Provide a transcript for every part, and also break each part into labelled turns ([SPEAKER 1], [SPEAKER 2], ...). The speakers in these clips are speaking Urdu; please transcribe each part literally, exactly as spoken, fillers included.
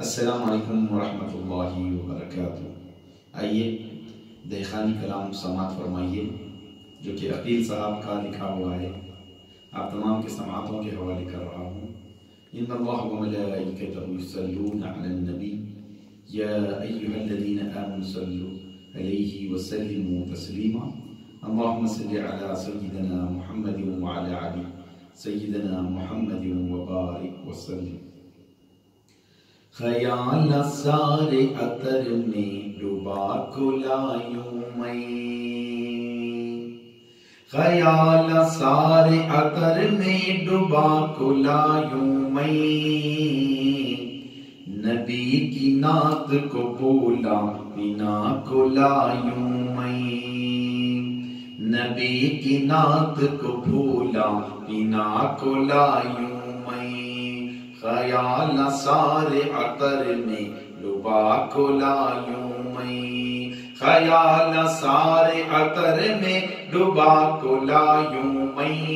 [SPEAKER 1] السلام علیکم ورحمۃ اللہ وبرکاتہ۔ آئیے دہقانی کلام سماعت فرمائیے جو کہ عقیل صاحب کا لکھا ہوا ہے۔ آپ تمام کے سماعتوں کے حوالے کر رہا ہوں۔ ان اللہ وملائکتہ یصلون علی النبی یا ایھا الذین آمنوا صلوا علیہ وسلموا تسلیما اللہم صل علی سیدنا محمد وعلی آل سیدنا محمد وبارک وسلم۔ خیال سارے عطر میں ڈوبا کلایوں میں، خیال سارے عطر میں ڈوبا کلایوں میں، نبی کی نعت کو بولا بنا کلایوں میں، نبی کی نعت کو بھولا بنا کلایوں میں، خیال سارے عطر میں ڈوبا کلایوں میں، خیال سارے عطر میں ڈوبا کلایوں میں،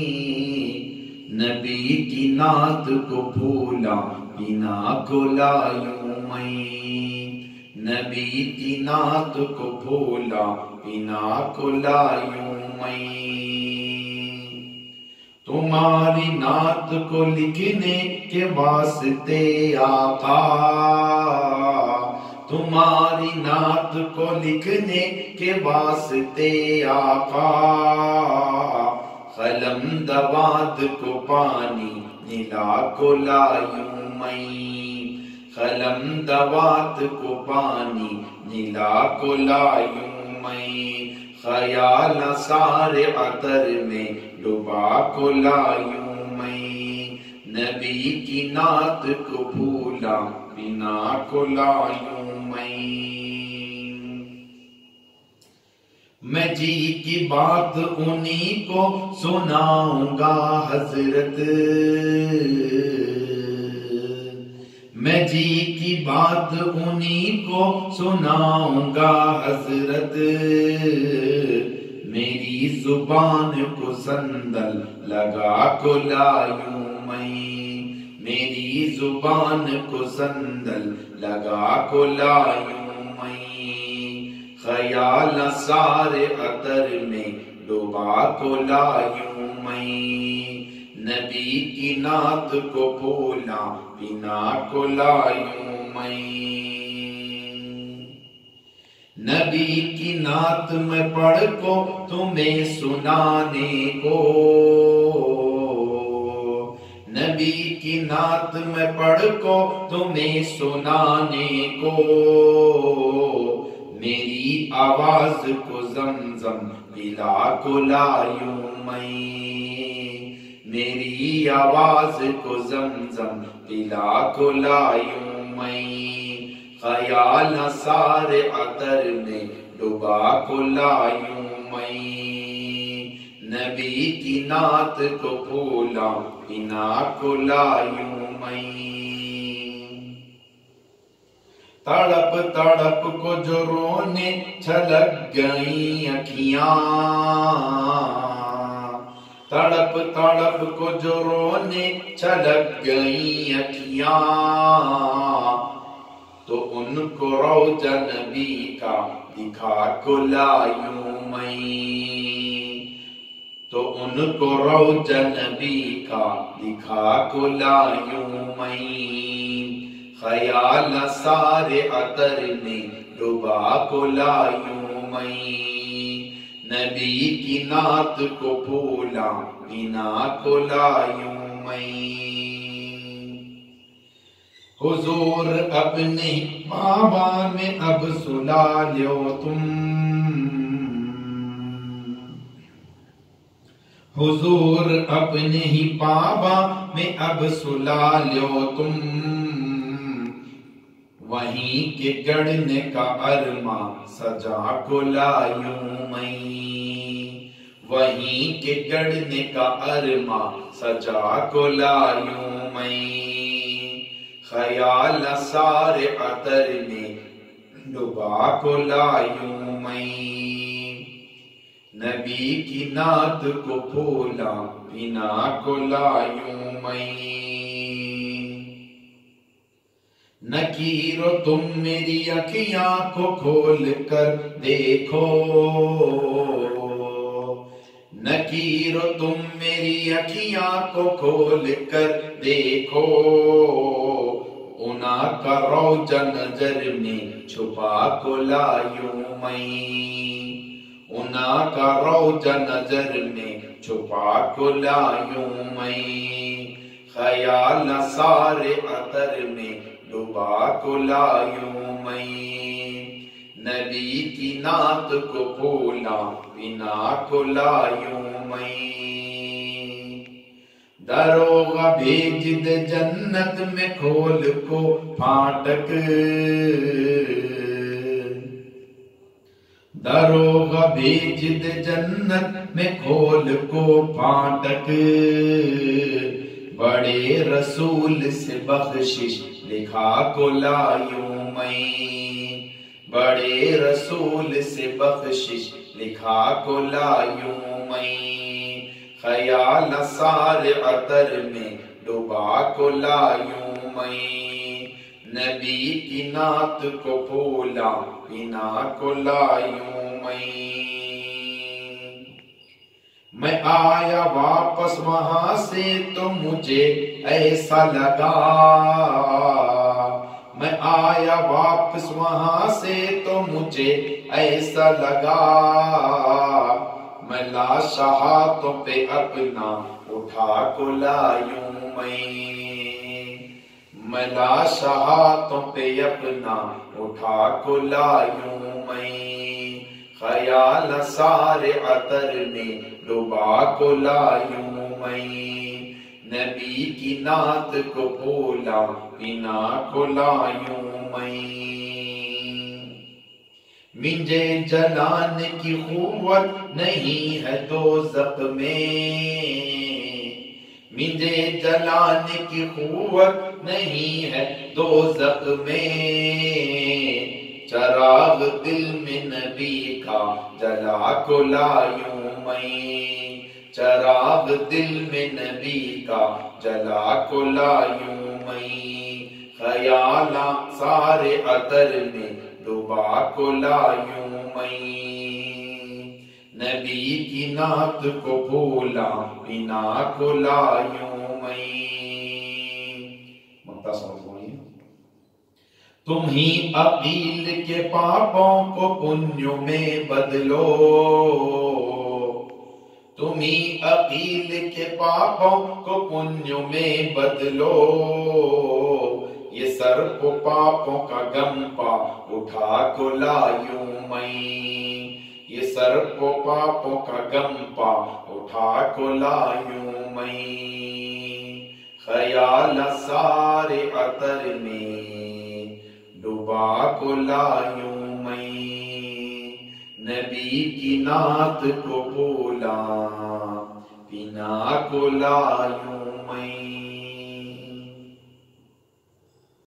[SPEAKER 1] نبی کی نعت کو بھولا بنا کلایوں میں، نبی کی نعت کو بھولا بنا کلایوں میں۔ تمہاری نعت کو لکھنے کے واسطے آقا، تمہاری نعت کو لکھنے کے واسطے آقا، قلم دواد کو پانی ملا کلایوں میں، قلم دواد کو پانی ملا کلایوں میں، خیال سارے عطر میں ڈوبا کلایوں میں، نبی کی نعت کو بھولا بنا کلایوں میں۔ میں جی کی بات انہی کو سناؤں گا حضرت، میں جی کی بات انہی کو سناؤں گا حضرت، میری زبان کو سندل لگا کلایوں میں، میری زبان کو سندل لگا کلایوں میں، خیال سارے عطر میں ڈوبا کلایوں میں، نبی کی نعت کو بھولا بنا کلایوں میں، نبی کی نعت میں پڑھ کو تمہیں سنانے کو، نبی کی نعت میں پڑھ کو تمہیں سنانے کو، میری آواز کو زمزم پلا کلایوں میں، میری آواز کو زمزم پلا کلایوں میں، خیال سارے عطر میں ڈوبا کلایوں میں، نبی کی نعت کو بھولا بنا کلایوں میں، تڑپ تڑپ کو جو رونے چھلک گئیں اکھیاں، تڑپ تڑپ کو جو رونے چھلک گئیں اکھیاں، تو ان کو روضہ نبی کا دکھا کلایوں میں، تو ان کو روضہ نبی کا دکھا کلایوں میں، خیال سارے عطر میں ڈوبا کلایوں میں، نبی کی نعت کو بھولا بنا کلایوں میں، حضور اپنے بابا میں اب سلا لو تم، حضور اپنے ہی بابا میں اب سلا لو تم، وہیں کے گڑھنے کا ارماں سجا کلایوں میں، وہیں کے گڑھنے کا ارماں سجا کلایوں میں، خیال سارے عطر میں ڈوبا کلایوں میں، نبی کی نعت کو بھولا بنا کلایوں میں، نکیرو تم میری اکھیاں کو کھول کر دیکھو، نکیرو تم میری اکھیاں کو کھول کر دیکھو، انا کا روجہ نظر میں چھپا کو لایوں میں، انا کا روجہ نظر میں چھپا کو لایوں میں، خیال سارے عطر میں ڈبا کو لایوں میں، نبی کی نعت کو بھولا بنا کو لایوں میں، دروغہ بھیج دے جنت میں کھول کو پھاٹک، دروغہ بھیج دے جنت میں کھول کو پھاٹک، بڑے رسول سے بخشش لکھا کو لایوں میں، بڑے رسول سے بخشش لکھا کو لایوں میں، خیال سارے عطر میں ڈبا کو لایوں میں، نبی کی نعت کو بھولا بنا کو لایوں میں، میں آیا واپس وہاں سے تو مجھے ایسا لگا، میں آیا واپس وہاں سے تو مجھے ایسا لگا، میں لاش ہاتھوں پہ اپنا اٹھا کو لایوں میں، میں لاش ہاتھوں پہ اپنا اٹھا کو لایوں میں، خیال سارے عطر میں ڈبا کو لایوں میں، نبی کی نعت کو بھولا بنا کو لایوں میں، مجھے جلانے کی قوت نہیں ہے دوزخ میں، مجھے جلانے کی قوت نہیں ہے دوزخ میں، چراغ دل میں نبی کا جلا کو لایوں میں، چراغ دل میں نبی کا جلا کو لایوں میں، خیال سارے عطر میں ڈبا کو لایوں میں، نبی کی نعت کو بھولا بنا کو لایوں میں، مختصر فرمائیے، تم ہی عقیل کے پاپوں کو پنیوں میں بدلو، تم ہی عقیل کے پاپوں کو پنیوں میں بدلو، یہ سر کو پاپوں کا غم پا اٹھا کو لایوں میں، یہ سر کو پاپوں کا غم پا اٹھا کو لایوں میں، خیال سارے عطر میں ڈبا کو لایوں میں، نبی کی نعت کو بھولا بنا کو لایوں